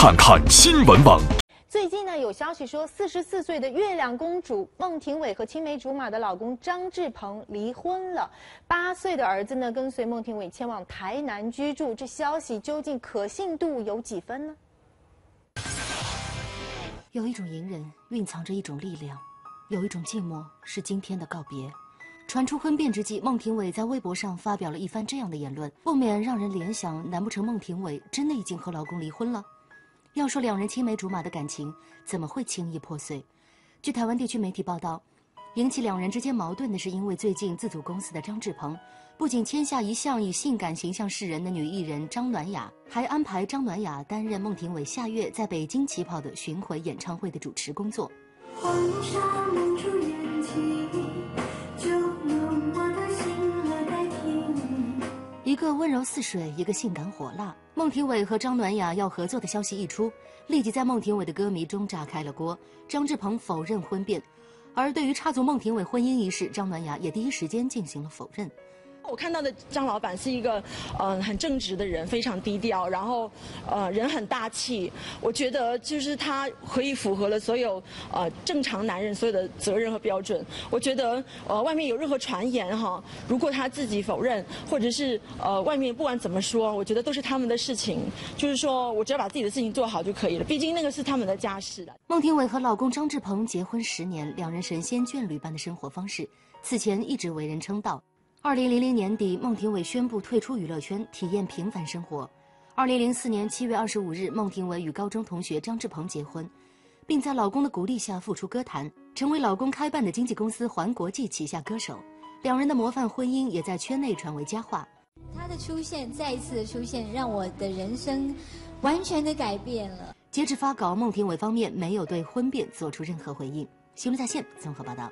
看看新闻网。 最近呢，有消息说，44岁的月亮公主孟庭苇和青梅竹马的老公张志鹏离婚了。8岁的儿子呢，跟随孟庭苇前往台南居住。这消息究竟可信度有几分呢？ 有一种隐忍蕴藏着一种力量，有一种寂寞是今天的告别。传出婚变之际，孟庭苇在微博上发表了一番这样的言论，不免让人联想：难不成孟庭苇真的已经和老公离婚了？要说两人青梅竹马的感情，怎么会轻易破碎？据台湾地区媒体报道，引起两人之间矛盾的是，因为最近自组公司的张志鹏不仅签下一向以性感形象示人的女艺人张暖雅，还安排张暖雅担任孟庭苇下月在北京起跑的巡回演唱会的主持工作。 黄沙蒙住眼睛，就用我的心来代替。 一个温柔似水，一个性感火辣。孟庭苇和张暖雅要合作的消息一出，立即在孟庭苇的歌迷中炸开了锅。张志鹏否认婚变，而对于插足孟庭苇婚姻一事，张暖雅也第一时间进行了否认。 我看到的张老板是一个很正直的人，非常低调，然后人很大气。我觉得就是他可以符合了所有正常男人所有的责任和标准。我觉得外面有任何传言哈，如果他自己否认，或者是外面不管怎么说，我觉得都是他们的事情。就是说我只要把自己的事情做好就可以了，毕竟那个是他们的家事的。 孟庭苇和老公张志鹏结婚10年，两人神仙眷侣般的生活方式，此前一直为人称道。2000年底，孟庭苇宣布退出娱乐圈，体验平凡生活。2004年7月25日，孟庭苇与高中同学张志鹏结婚，并在老公的鼓励下复出歌坛，成为老公开办的经纪公司环国际旗下歌手。两人的模范婚姻也在圈内传为佳话。 他的出现，再一次的出现，让我的人生完全的改变了。 截至发稿，孟庭苇方面没有对婚变做出任何回应。新闻在线综合报道。